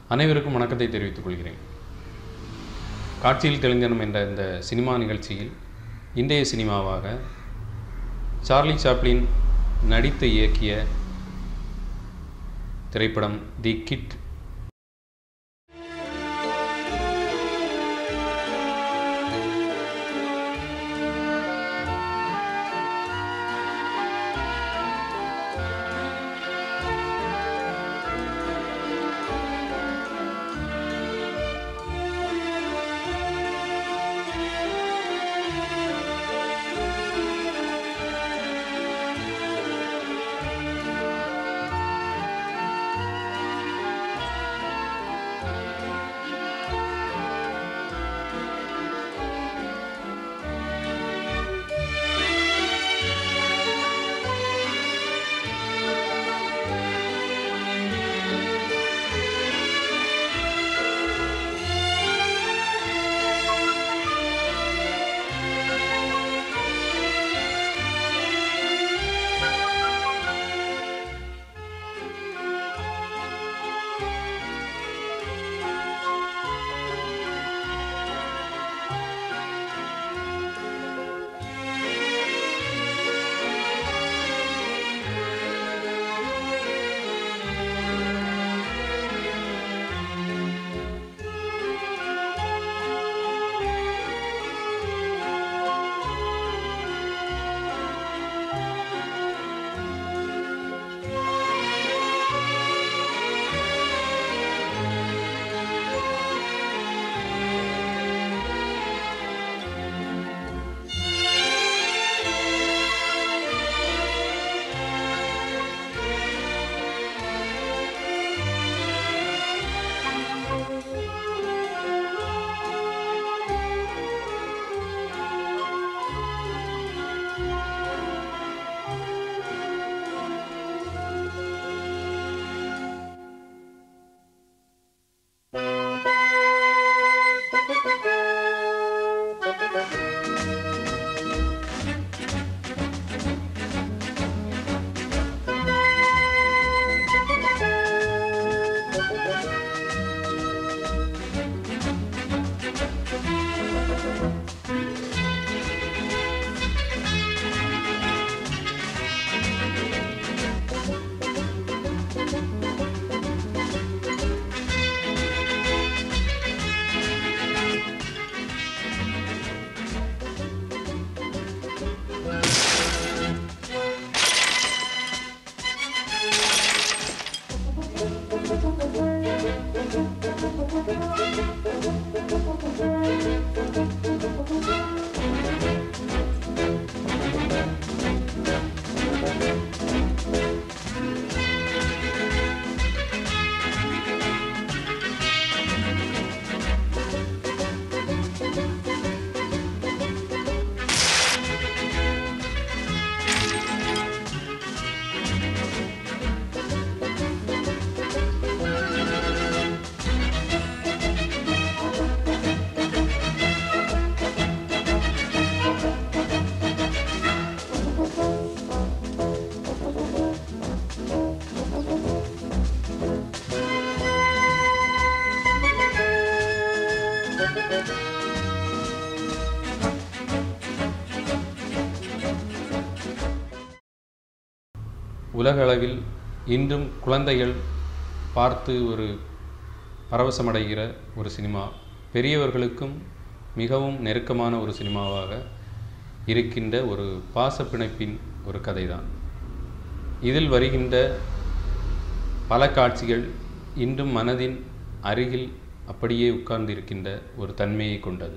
அனைவருக்கும் வணக்கத்தை தெரிவித்துக் கொள்கிறேன். காட்சியில் தெளிந்தனம் என்ற இந்த சினிமா நிகழ்ச்சியில் இன்றைய சினிமாவாக சார்லி சாப்ளின் நடித்து இயக்கிய திரைப்படம் தி கிட். உலகளவில் இன்றும் குழந்தைகள் பார்த்து ஒரு பரவசமடைகிற ஒரு சினிமா, பெரியவர்களுக்கும் மிகவும் நெருக்கமான ஒரு சினிமாவாக இருக்கின்ற ஒரு பாசப்பிணைப்பின் ஒரு கதைதான். இதில் வருகின்ற பல காட்சிகள் இன்றும் மனதின் அருகில் அப்படியே உட்கார்ந்து இருக்கின்ற ஒரு தன்மையை கொண்டது.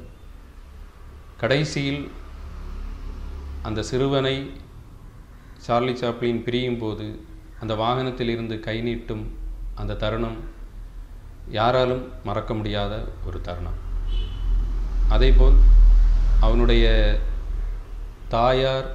கடைசியில் அந்த சிறுவனை சார்லி சாப்ளின் பிரியும் போது அந்த வாகனத்தில் இருந்து கை நீட்டும் அந்த தருணம் யாராலும் மறக்க முடியாத ஒரு தருணம். அதேபோல் அவனுடைய தாயார்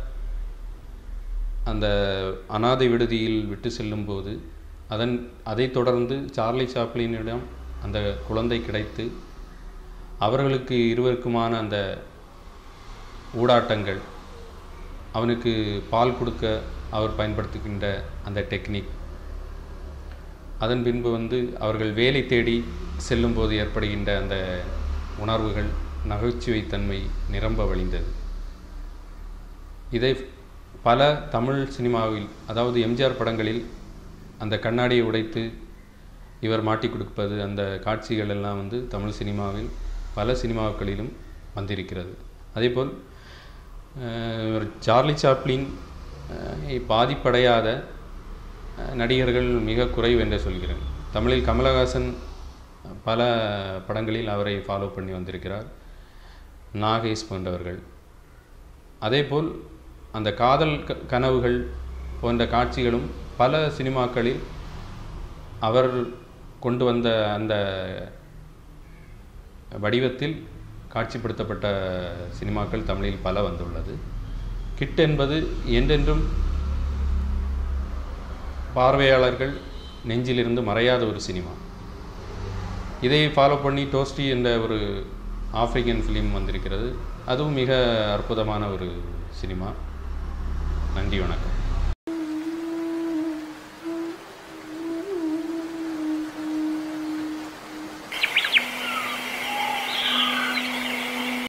அந்த அனாதை விடுதியில் விட்டு செல்லும்போது அதைத் தொடர்ந்து சார்லி சாப்ளினிடம் அந்த குழந்தை கிடைத்து அவர்களுக்கு இருவருக்குமான அந்த ஊடாட்டங்கள், அவனுக்கு பால் கொடுக்க அவர் பயன்படுத்துகின்ற அந்த டெக்னிக், அதன் பின்பு அவர்கள் வேலை தேடி செல்லும்போது ஏற்படுகின்ற அந்த உணர்வுகள், நகைச்சுவைத்தன்மை நிரம்ப வழிந்தது. இதை பல தமிழ் சினிமாவில், அதாவது எம்ஜிஆர் படங்களில் அந்த கண்ணாடியை உடைத்து இவர் மாட்டி கொடுப்பது, அந்த காட்சிகள் எல்லாம் தமிழ் சினிமாவில் பல சினிமாக்களிலும் வந்திருக்கிறது. அதேபோல் சார்லி சாப்ளின் பாதிப்படையாத நடிகர்கள் மிக குறைவு என்று சொல்கிறேன். தமிழில் கமலஹாசன் பல படங்களில் அவரை ஃபாலோ பண்ணி வந்திருக்கிறார், நாகேஷ் போன்றவர்கள். அதேபோல் அந்த காதல் கனவுகள் போன்ற காட்சிகளும் பல சினிமாக்களில் அவர் கொண்டு வந்த அந்த வடிவத்தில் காட்சிப்படுத்தப்பட்ட சினிமாக்கள் தமிழில் பல வந்துள்ளது. கிட் என்பது என்றென்றும் பார்வையாளர்கள் நெஞ்சிலிருந்து மறையாத ஒரு சினிமா. இதை ஃபாலோ பண்ணி டோஸ்டி என்ற ஒரு ஆப்பிரிக்கன் ஃபிலிம் வந்திருக்கிறது. அதுவும் மிக அற்புதமான ஒரு சினிமா. நன்றி, வணக்கம்.